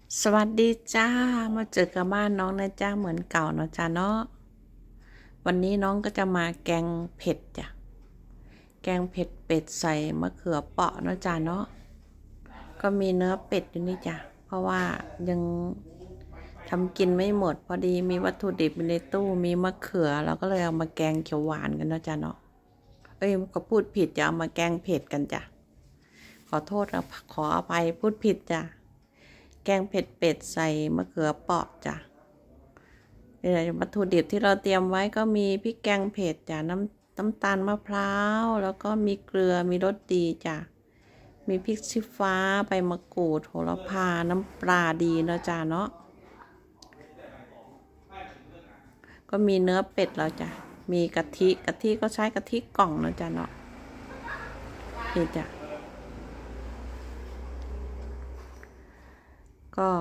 สวัสดีจ้ามาเจอกับบ้านน้องนะจ้าเหมือนเก่าเนาะจ้าเนาะวันนี้น้องก็จะมาแกงเผ็ดจ้ะแกงเผ็ดเป็ดใส่มะเขือเปราะเนาะจ้าเนาะก็มีเนื้อเป็ดอยู่นี่จ้ะเพราะว่ายังทำกินไม่หมดพอดีมีวัตถุดิบในตู้มีมะเขือเราก็เลยเอามาแกงเขียวหวานกันเนาะจ้าเนาะก็พูดผิดจะเอามาแกงเผ็ดกันจ้ะขอโทษนะขออภัยพูดผิดจ้ะแกงเผ็ดเป็ดใส่มะเขือเปราะจ้ะนี่แหละวัตถุดิบที่เราเตรียมไว้ก็มีพริกแกงเผ็ดจ้ะน้ำตาลมะพร้าวแล้วก็มีเกลือมีรสดีจ้ะมีพริกชี้ฟ้าใบมะกรูดโหระพาน้ำปลาดีเนาะจ้ะเนาะก็มีเนื้อเป็ดแล้วจ้ะมีกะทิก็ใช้กะทิกล่องเนาะจ้ะเนาะนี่จ้ะก็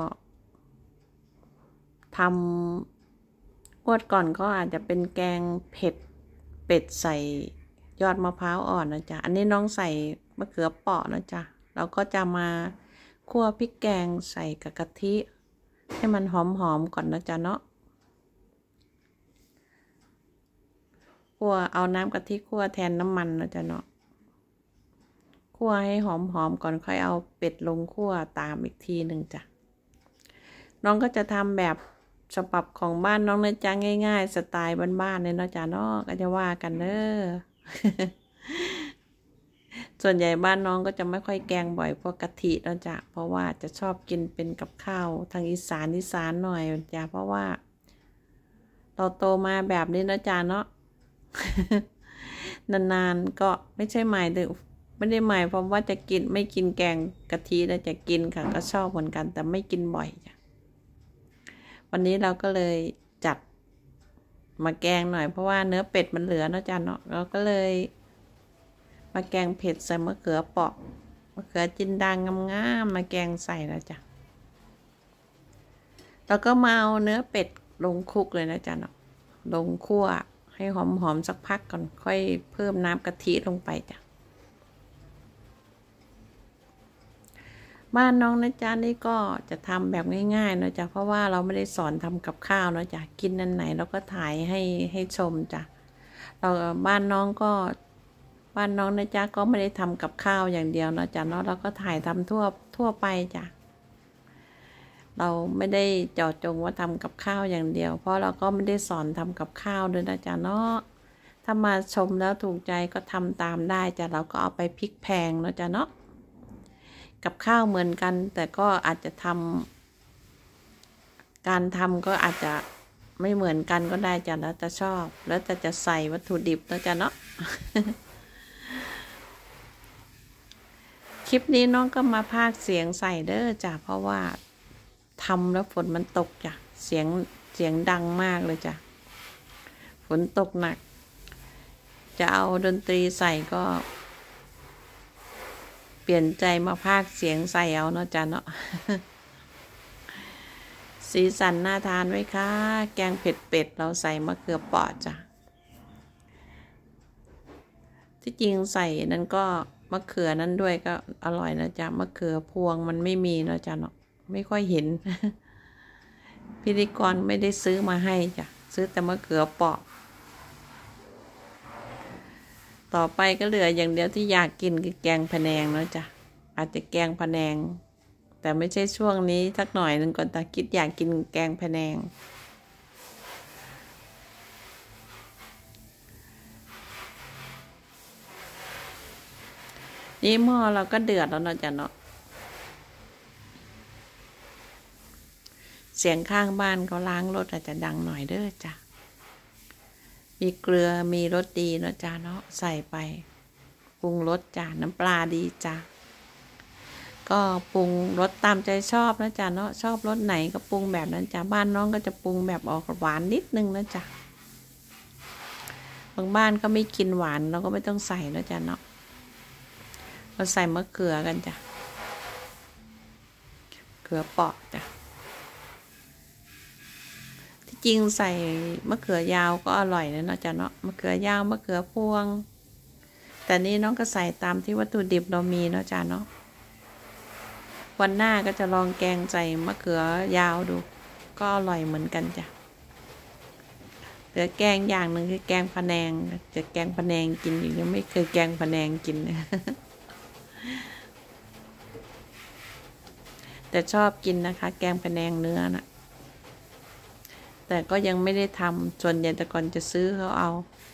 ทำงวดก่อนก็อาจจะเป็นแกงเผ็ดเป็ดใส่ยอดมะพร้าวอ่อนนะจ๊ะอันนี้น้องใส่มะเขือเปราะนะจ๊ะเราก็จะมาคั่วพริกแกงใส่กับกะทิให้มันหอมก่อนนะจ๊ะเนาะคั่วเอาน้ำกะทิคั่วแทนน้ำมันนะจ๊ะเนาะคั่วให้หอมก่อนค่อยเอาเป็ดลงคั่วตามอีกทีหนึ่งจ้ะน้องก็จะทำแบบฉบับของบ้านน้องนะจ๊ะง่ายๆสไตล์บ้านๆเลยเนาะจ๊ะเนาะก็จะว่ากันเด้อ ส่วนใหญ่บ้านน้องก็จะไม่ค่อยแกงบ่อยพวกกะทิเนาะจ๊ะเพราะว่าจะชอบกินเป็นกับข้าวทางอีสานหน่อยจ้ะเพราะว่าเราโตมาแบบนี้เนาะจ๊ะเนาะ นานๆก็ไม่ใช่หมายถึงไม่ได้หมายความว่าจะกินไม่กินแกงกะทิแล้วจะกินค่ะก็ชอบเหมือนกันแต่ไม่กินบ่อยจ้ะวันนี้เราก็เลยจัดมาแกงหน่อยเพราะว่าเนื้อเป็ดมันเหลือเนาะจ๊ะเนาะเราก็เลยมาแกงเผ็ดใส่มะเขือเปราะมะเขือจินดางงามๆมาแกงใส่แล้วจ้ะแล้วก็มาเอาเนื้อเป็ดลงคลุกเลยนะจ๊ะเนาะลงคั่วให้หอมสักพักก่อนค่อยเพิ่มน้ำกะทิลงไปจ้ะบ้านน้องนะจ๊ะนี่ก็จะทำแบบง่ายๆนะจ๊ะเพราะว่าเราไม่ได้สอนทำกับข้าวนะจ๊ะกินอันไหนเราก็ถ่ายให้ชมจ้ะเราบ้านน้องนะจ๊ะก็ไม่ได้ทำกับข้าวอย่างเดียวนะจ๊ะเนาะเราก็ถ่ายทำทั่วไปจ้ะเราไม่ได้เจาะจงว่าทำกับข้าวอย่างเดียวเพราะเราก็ไม่ได้สอนทำกับข้าวด้วยนะจ๊ะเนาะถ้ามาชมแล้วถูกใจก็ทำตามได้จ้ะเราก็เอาไปพริกแพงนะจ๊ะเนาะกับข้าวเหมือนกันแต่ก็อาจจะการทำก็อาจจะไม่เหมือนกันก็ได้จ้ะแล้วแต่ชอบแล้วแต่จะใส่วัตถุดิบนะจ๊ะเนาะ คลิปนี้น้องก็มาพากย์เสียงใส่เด้อจ้ะเพราะว่าทำแล้วฝนมันตกจ้ะเสียงดังมากเลยจ้ะฝนตกหนักจะเอาดนตรีใส่ก็เปลี่ยนใจมาพากย์เสียงใส่เอาเนาะจ้ะเนาะ สีสันน่าทานไว้ค่ะแกงเผ็ดเป็ดเราใส่มะเขือเปราะจ้ะที่จริงใส่นั้นก็มะเขือนั้นด้วยก็อร่อยนะจ๊ะมะเขือพวงมันไม่มีนะจ๊ะเนาะไม่ค่อยเห็น พิธีกรไม่ได้ซื้อมาให้จ้ะซื้อแต่มะเขือเปราะต่อไปก็เหลืออย่างเดียวที่อยากกินคือแกงพะแนงเนาะจ้ะอาจจะแกงพะแนงแต่ไม่ใช่ช่วงนี้สักหน่อยนึงก่อนแต่คิดอยากกินแกงพะแนงนี่หม้อเราก็เดือดแล้วเนาะจ้ะเนาะเสียงข้างบ้านเขาล้างรถอาจจะดังหน่อยเด้อจ้ะมีเกลือมีรสดีเนาะจ้ะเนาะใส่ไปปรุงรสจ้ะน้ำปลาดีจ้ะก็ปรุงรสตามใจชอบนะจ๊ะเนาะชอบรสไหนก็ปรุงแบบนั้นจ้ะบ้านน้องก็จะปรุงแบบออกหวานนิดนึงนะจ๊ะบางบ้านก็ไม่กินหวานเราก็ไม่ต้องใส่นะจ๊ะเนาะเราใส่มะเขือกันจ้ะเขือเปราะจ้ะที่จริงใส่มะเขือยาวก็อร่อยนะจ๊ะเนาะมะเขือยาวมะเขือพวงแต่นี้น้องก็ใส่ตามที่วัตถุดิบเรามีนะจ๊ะเนาะวันหน้าก็จะลองแกงใส่มะเขือยาวดูก็อร่อยเหมือนกันจ้ะเหลือแกงอย่างหนึ่งคือแกงพะแนงจะแกงพะแนงกินอยู่ยังไม่เคยแกงพะแนงกินแต่ชอบกินนะคะแกงพะแนงเนื้อนะแต่ก็ยังไม่ได้ทำส่วนใหญ่แต่ก่อนจะซื้อเขาเอา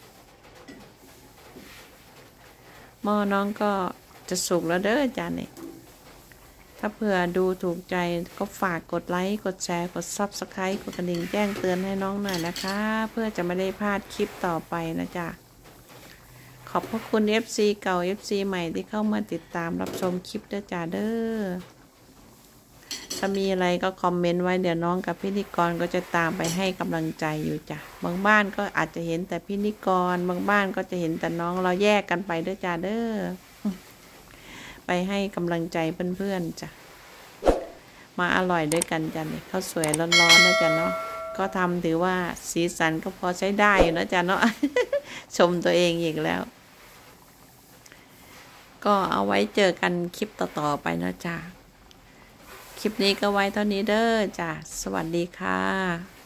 หม้อน้องก็จะสุกแล้วเด้อจานนี้ถ้าเผื่อดูถูกใจก็ฝากกดไลค์กดแชร์กด Subscribe กดกระดิ่งแจ้งเตือนให้น้องหน่อยนะคะเพื่อจะไม่ได้พลาดคลิปต่อไปนะจ๊ะขอบพระคุณ FC เก่า FC ใหม่ที่เข้ามาติดตามรับชมคลิปด้วยจ้าเด้อถ้ามีอะไรก็คอมเมนต์ไว้เดี๋ยวน้องกับพิธีกรก็จะตามไปให้กำลังใจอยู่จ้ะบางบ้านก็อาจจะเห็นแต่พิธีกรบางบ้านก็จะเห็นแต่น้องเราแยกกันไปด้วยจ้าเด้อไปให้กำลังใจเพื่อนๆจ้ะมาอร่อยด้วยกันจ้ะนี่ข้าวสวยร้อนๆนะจ้ะเนาะก็ทำถือว่าสีสันก็พอใช้ได้อยู่นะจ้ะเนาะ ชมตัวเองอีกแล้วก็เอาไว้เจอกันคลิปต่อๆไปนะจ้ะคลิปนี้ก็ไว้เท่านี้เด้อจ้ะสวัสดีค่ะ